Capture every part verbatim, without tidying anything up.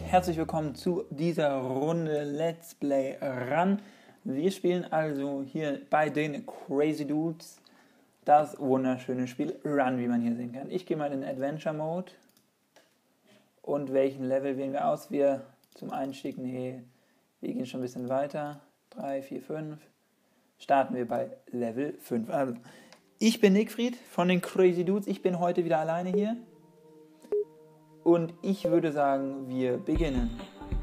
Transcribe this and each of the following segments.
herzlich willkommen zu dieser Runde Let's Play Run. Wir spielen also hier bei den Crazy Dudes das wunderschöne Spiel Run, wie man hier sehen kann. Ich gehe mal in den Adventure Mode. Und welchen Level wählen wir aus? Wir zum Einstieg, nee, wir gehen schon ein bisschen weiter. drei, vier, fünf. Starten wir bei Level fünf. Also, ich bin Nickfried von den Crazy Dudes. Ich bin heute wieder alleine hier. Und ich würde sagen, wir beginnen.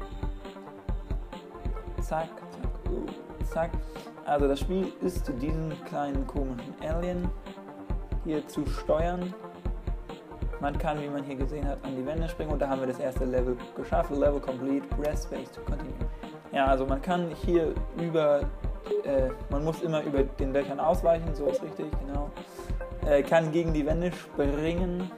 Zack, zack, uh, zack. Also das Spiel ist diesen kleinen komischen Alien hier zu steuern. Man kann, wie man hier gesehen hat, an die Wände springen und da haben wir das erste Level geschafft. Level complete, press space to continue. Ja, also man kann hier über, äh, man muss immer über den Löchern ausweichen, so ist richtig, genau. Äh, kann gegen die Wände springen.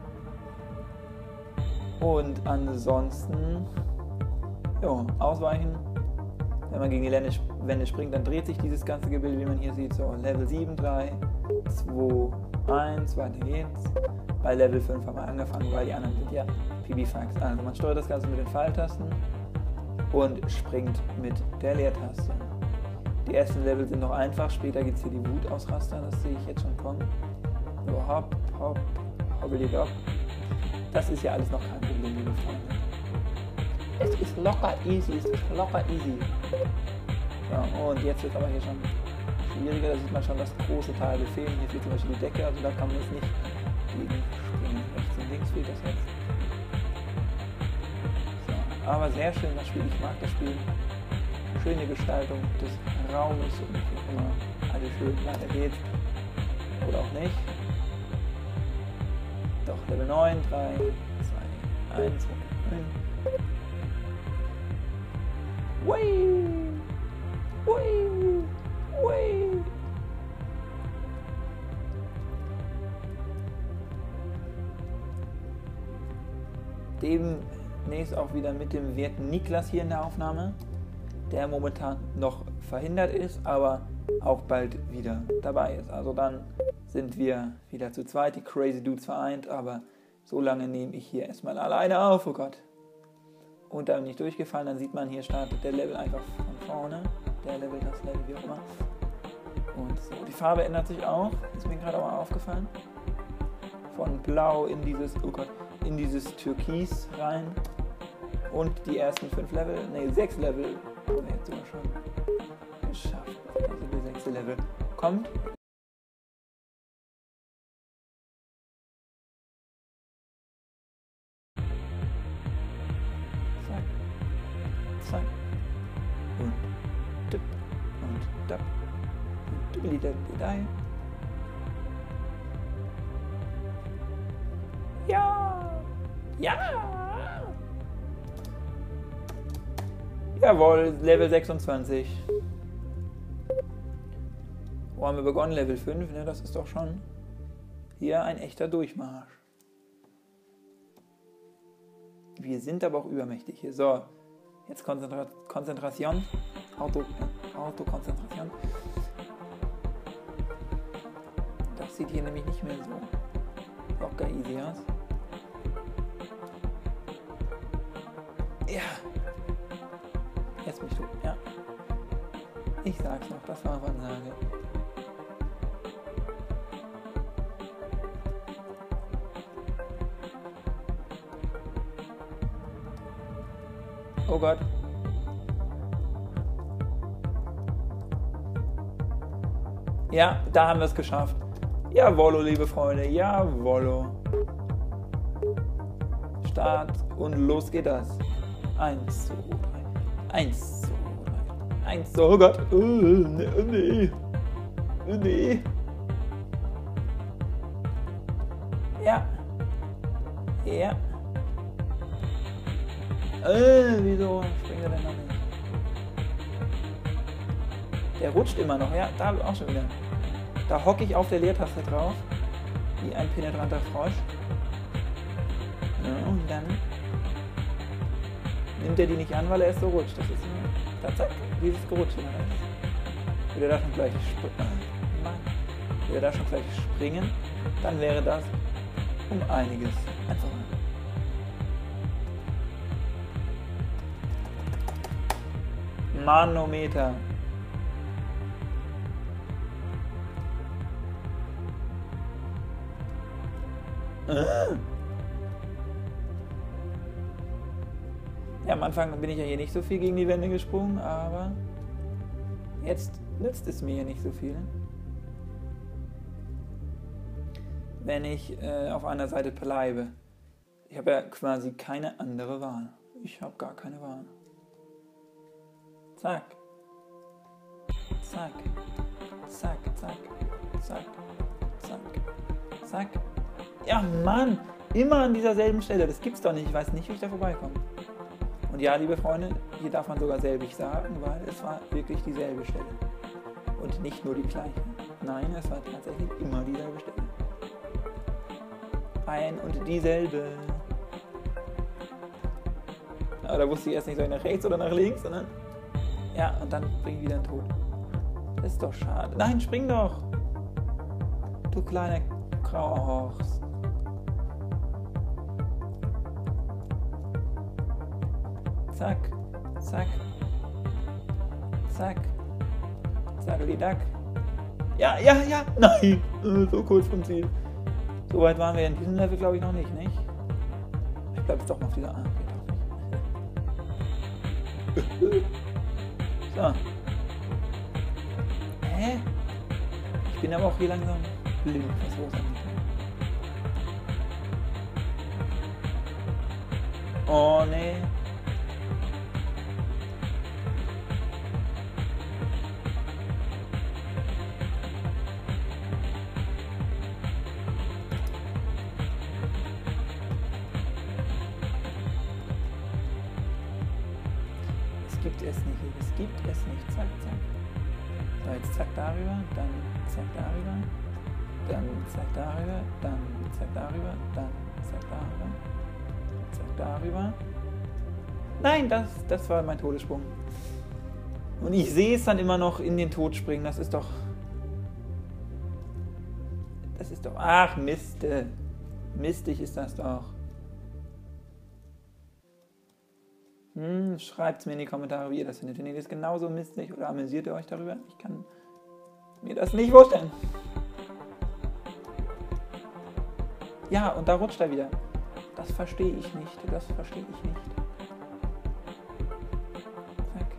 Und ansonsten, jo, ausweichen. Wenn man gegen die Wände springt, dann dreht sich dieses ganze Gebilde, wie man hier sieht. So, Level sieben, drei, zwei, eins, weiter geht's. Bei Level fünf haben wir angefangen, weil die anderen sind ja P B-Fax. Also man steuert das Ganze mit den Pfeiltasten und springt mit der Leertaste. Die ersten Level sind noch einfach, später gibt es hier die Wutausraster, das sehe ich jetzt schon kommen. So, hopp, hopp, hoppelidopp. Das ist ja alles noch kein Problem, liebe Freunde. Es ist locker easy, es ist locker easy. So, und jetzt wird es aber hier schon schwieriger, da sieht man schon, dass große Teile fehlen. Hier fehlt zum Beispiel die Decke, also da kann man jetzt nicht gegen springen. Rechts und links fehlt das jetzt. So, aber sehr schön das Spiel, ich mag das Spiel. Schöne Gestaltung des Raumes und wie immer alles schön, weiter geht's. Oder auch nicht. Doch, Level neun, drei, zwei, eins, neun. Whee! Whee! Whee! Demnächst auch wieder mit dem werten Niklas hier in der Aufnahme, der momentan noch verhindert ist, aber auch bald wieder dabei ist. Also dann sind wir wieder zu zweit, die Crazy Dudes vereint, aber so lange nehme ich hier erstmal alleine auf, oh Gott. Und da bin ich durchgefallen, dann sieht man, hier startet der Level einfach von vorne, der Level, das Level, wie auch immer. Und so, die Farbe ändert sich auch, ist mir gerade auch mal aufgefallen. Von blau in dieses, oh Gott, in dieses Türkis rein. Und die ersten fünf Level, ne, sechs Level, haben wir jetzt sogar schon geschafft. Also der sechste Level kommt. Zack, zack. Und tipp und tapp. Und tippeli-dappeli-dai. Ja! Ja! Jawohl, Level sechsundzwanzig. Wo haben wir begonnen? Level fünf, ne? Das ist doch schon hier ein echter Durchmarsch. Wir sind aber auch übermächtig hier. So, jetzt Konzentra Konzentration. Auto, äh, Autokonzentration. Das sieht hier nämlich nicht mehr so locker easy aus. Ja. Jetzt bist du, ja. Ich sag's noch, das war eine Ansage. Oh Gott. Ja, da haben wir es geschafft. Jawollo, liebe Freunde, jawollo. Start und los geht das. Eins, zwei, drei. Eins, zwei, drei. Eins, zwei, oh Gott. Oh, nee, oh nee. Oh nee. Ja. Ja. Äh, wieso springt er denn noch nicht? Der rutscht immer noch, ja, da auch schon wieder. Da hocke ich auf der Leertaste drauf, wie ein penetranter Frosch. Ja, und dann nimmt er die nicht an, weil er erst so rutscht. Das ist nur, zack, dieses Gerutsche. Würde er da schon gleich springen, würde er da schon gleich springen, dann wäre das um einiges einfacher. Manometer. Ja, am Anfang bin ich ja hier nicht so viel gegen die Wände gesprungen, aber jetzt nützt es mir nicht so viel, wenn ich äh, auf einer Seite bleibe. Ich habe ja quasi keine andere Wahl. Ich habe gar keine Wahl. Zack. Zack. Zack, zack, zack, zack, zack. Ja, Mann! Immer an dieser selben Stelle. Das gibt's doch nicht. Ich weiß nicht, wie ich da vorbeikomme. Und ja, liebe Freunde, hier darf man sogar selbig sagen, weil es war wirklich dieselbe Stelle. Und nicht nur die gleiche. Nein, es war tatsächlich immer dieselbe Stelle. Ein und dieselbe. Aber da wusste ich erst nicht, soll ich nach rechts oder nach links, sondern... Ja, und dann bring ich wieder einen Tod. Das ist doch schade. Nein, spring doch! Du kleiner Krauchs. Zack, zack, zack, zackeli-dack. Ja, ja, ja, nein, so kurz vom Ziel. So weit waren wir in diesem Level, glaube ich, noch nicht, nicht? Ich bleibe jetzt doch mal auf dieser... Ah, geht doch nicht. So. Hä? Ich bin aber auch hier langsam blind, was los angeht. Oh, nee. Es gibt es nicht, es gibt es nicht. Zack, zack. So, jetzt zack darüber, dann zack darüber, dann zack darüber, dann zack darüber, dann zack darüber, zack darüber. Nein, das, das war mein Todessprung. Und ich sehe es dann immer noch in den Tod springen. Das ist doch... Das ist doch... Ach, Miste. Mistig ist das doch. Hm, schreibt es mir in die Kommentare, wie ihr das findet. Findet ihr das genauso mistig oder amüsiert ihr euch darüber? Ich kann mir das nicht vorstellen. Ja, und da rutscht er wieder. Das verstehe ich nicht. Das verstehe ich nicht. Zack.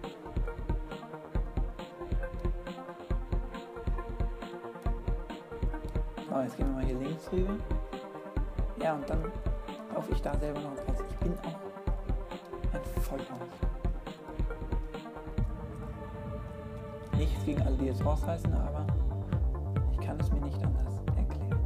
So, jetzt gehen wir mal hier links rüber. Ja, und dann laufe ich da selber noch raus. Ich bin auch ein Vollhaus. Nichts gegen alle, die jetzt raus heißen, aber ich kann es mir nicht anders erklären.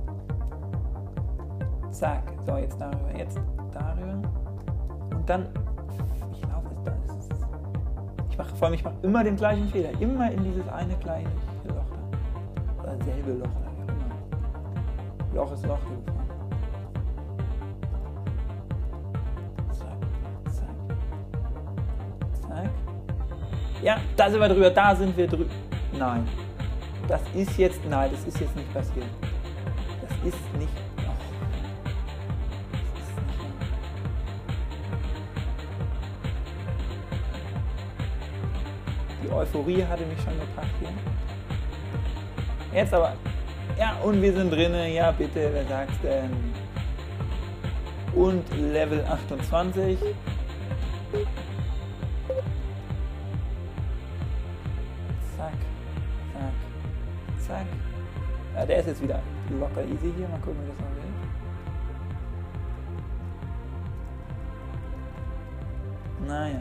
Zack, so jetzt darüber, jetzt darüber und dann, ich laufe es da, ist es, ich mache vor allem, ich mache immer den gleichen Fehler, immer in dieses eine kleine Loch da, oder selbe Loch da, wie auch immer. Loch ist Loch, liebe Freunde. Ja, da sind wir drüber, da sind wir drüber. Nein, das ist jetzt, nein, das ist jetzt nicht passiert. Das ist nicht, oh. Das ist nicht. Die Euphorie hatte mich schon gebracht hier. Jetzt aber, ja, und wir sind drinnen, ja bitte, wer sagt's denn? Und Level achtundzwanzig. Zack, zack, zack. Ja, der ist jetzt wieder locker easy hier. Mal gucken, wie das mal will. Naja.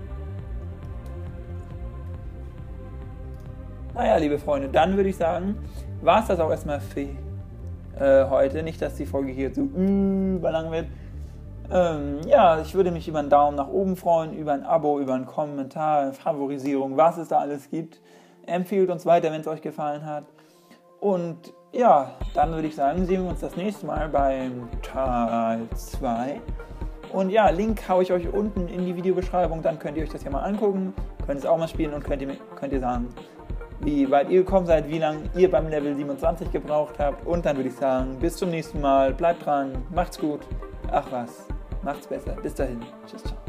Naja, liebe Freunde, dann würde ich sagen, war es das auch erstmal für äh, heute. Nicht, dass die Folge hier so überlang wird. Ähm, ja, ich würde mich über einen Daumen nach oben freuen, über ein Abo, über einen Kommentar, Favorisierung, was es da alles gibt. Empfehlt uns weiter, wenn es euch gefallen hat. Und ja, dann würde ich sagen, sehen wir uns das nächste Mal beim Teil zwei. Und ja, Link haue ich euch unten in die Videobeschreibung, dann könnt ihr euch das ja mal angucken, könnt es auch mal spielen und könnt ihr, könnt ihr sagen, wie weit ihr gekommen seid, wie lange ihr beim Level siebenundzwanzig gebraucht habt. Und dann würde ich sagen, bis zum nächsten Mal, bleibt dran, macht's gut, ach was, macht's besser, bis dahin, tschüss, ciao.